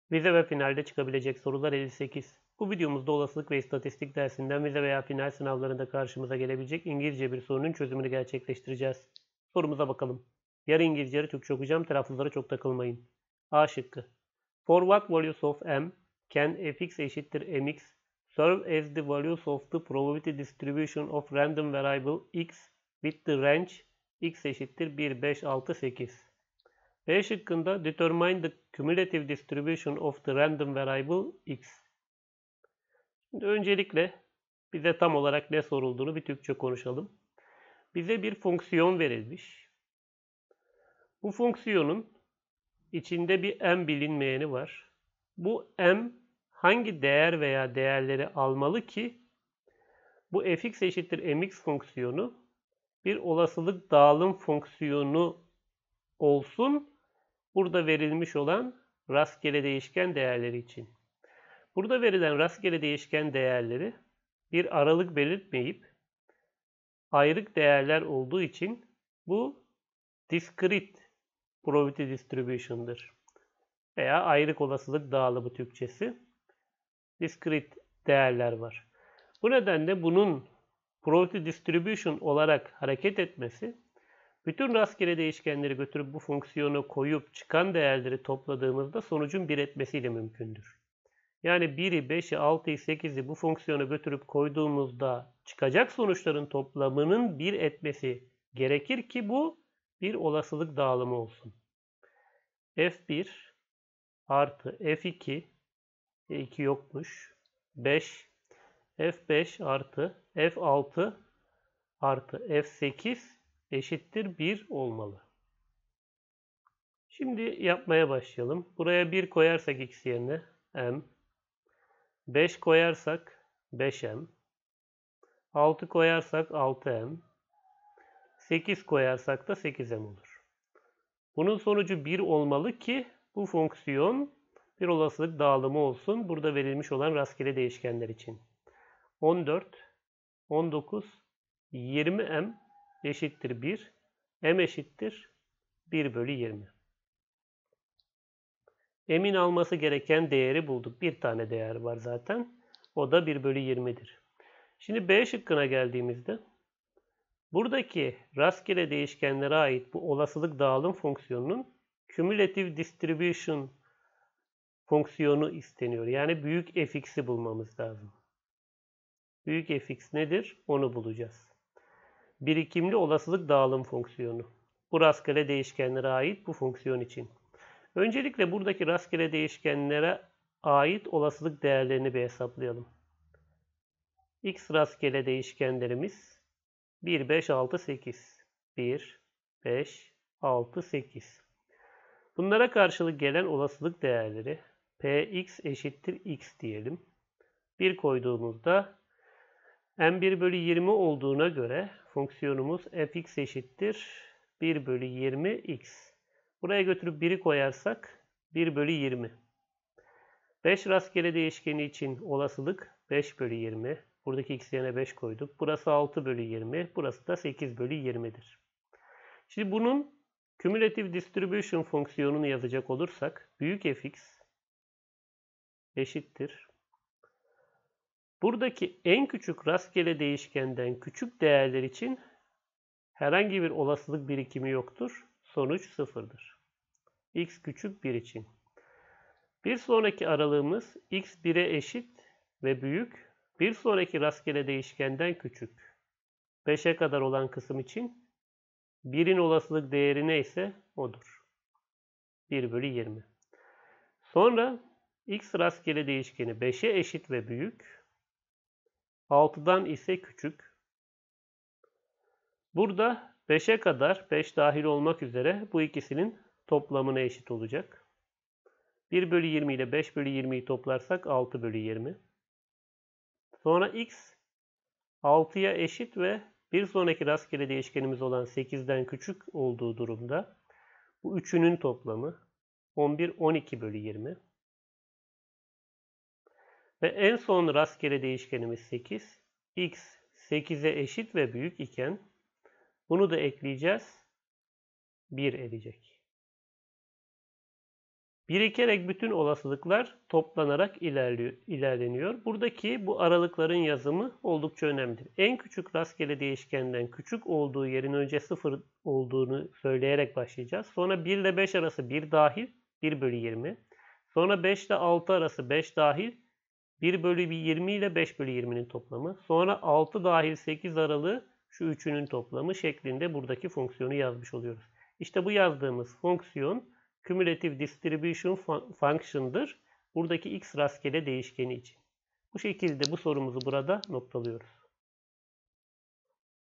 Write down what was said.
Vize ve finalde çıkabilecek sorular 58. Bu videomuzda olasılık ve istatistik dersinden vize veya final sınavlarında karşımıza gelebilecek İngilizce bir sorunun çözümünü gerçekleştireceğiz. Sorumuza bakalım. Yarı İngilizce, yarı Türkçe okuyacağım. Telaffuzlara çok takılmayın. A şıkkı. For what values of m can fx eşittir mx serve as the values of the probability distribution of random variable x with the range x eşittir 1, 5, 6, 8. B şıkkında determine the cumulative distribution of the random variable x. Şimdi öncelikle bize tam olarak ne sorulduğunu bir Türkçe konuşalım. Bize bir fonksiyon verilmiş. Bu fonksiyonun içinde bir m bilinmeyeni var. Bu m hangi değer veya değerleri almalı ki bu fx eşittir mx fonksiyonu bir olasılık dağılım fonksiyonu olsun burada verilmiş olan rastgele değişken değerleri için. Burada verilen rastgele değişken değerleri bir aralık belirtmeyip ayrık değerler olduğu için bu discrete probability distribution'dır. Veya ayrık olasılık dağılımı Türkçesi. Discrete değerler var. Bu nedenle bunun probability distribution olarak hareket etmesi, bütün rastgele değişkenleri götürüp bu fonksiyona koyup çıkan değerleri topladığımızda sonucun 1 etmesiyle mümkündür. Yani 1'i, 5'i, 6'yı, 8'i bu fonksiyona götürüp koyduğumuzda çıkacak sonuçların toplamının 1 etmesi gerekir ki bu bir olasılık dağılımı olsun. F1 artı F2, F2 yokmuş, 5, F5 artı F6 artı F8 eşittir 1 olmalı. Şimdi yapmaya başlayalım. Buraya 1 koyarsak x yerine m, 5 koyarsak 5m, 6 koyarsak 6m, 8 koyarsak da 8m olur. Bunun sonucu 1 olmalı ki bu fonksiyon bir olasılık dağılımı olsun. Burada verilmiş olan rastgele değişkenler için. 14, 19, 20m eşittir 1, m eşittir 1 bölü 20. M'in alması gereken değeri bulduk. Bir tane değer var zaten. O da 1 bölü 20'dir. Şimdi B şıkkına geldiğimizde buradaki rastgele değişkenlere ait bu olasılık dağılım fonksiyonunun cumulative distribution fonksiyonu isteniyor. Yani büyük fx'i bulmamız lazım. Büyük fx nedir? Onu bulacağız. Birikimli olasılık dağılım fonksiyonu. Bu rastgele değişkenlere ait bu fonksiyon için. Öncelikle buradaki rastgele değişkenlere ait olasılık değerlerini bir hesaplayalım. X rastgele değişkenlerimiz 1, 5, 6, 8. 1, 5, 6, 8. Bunlara karşılık gelen olasılık değerleri Px eşittir x diyelim. 1 koyduğumuzda m1 bölü 20 olduğuna göre fonksiyonumuz fx eşittir 1 bölü 20 x. Buraya götürüp 1'i koyarsak 1 bölü 20. 5 rastgele değişkeni için olasılık 5 bölü 20. Buradaki x yerine 5 koyduk. Burası 6 bölü 20. Burası da 8 bölü 20'dir. Şimdi bunun cumulative distribution fonksiyonunu yazacak olursak büyük fx eşittir. Buradaki en küçük rastgele değişkenden küçük değerler için herhangi bir olasılık birikimi yoktur. Sonuç sıfırdır. X küçük 1 için. Bir sonraki aralığımız x 1'e eşit ve büyük. Bir sonraki rastgele değişkenden küçük. 5'e kadar olan kısım için 1'in olasılık değeri neyse odur. 1 bölü 20. Sonra x rastgele değişkeni 5'e eşit ve büyük. 6'dan ise küçük. Burada 5'e kadar 5 dahil olmak üzere bu ikisinin toplamına eşit olacak. 1 bölü 20 ile 5 bölü 20'yi toplarsak 6 bölü 20. Sonra x 6'ya eşit ve bir sonraki rastgele değişkenimiz olan 8'den küçük olduğu durumda bu üçünün toplamı 11, 12 bölü 20. Ve en son rastgele değişkenimiz 8. X 8'e eşit ve büyük iken bunu da ekleyeceğiz. 1 edecek. Birikerek bütün olasılıklar toplanarak ilerleniyor. Buradaki bu aralıkların yazımı oldukça önemli. En küçük rastgele değişkenden küçük olduğu yerin önce 0 olduğunu söyleyerek başlayacağız. Sonra 1 ile 5 arası 1 dahil 1 bölü 20. Sonra 5 ile 6 arası 5 dahil 1 bölü 20 ile 5 bölü 20'nin toplamı. Sonra 6 dahil 8 aralığı şu üçünün toplamı şeklinde buradaki fonksiyonu yazmış oluyoruz. İşte bu yazdığımız fonksiyon Cumulative Distribution Function'dır. Buradaki x rastgele değişkeni için. Bu şekilde bu sorumuzu burada noktalıyoruz.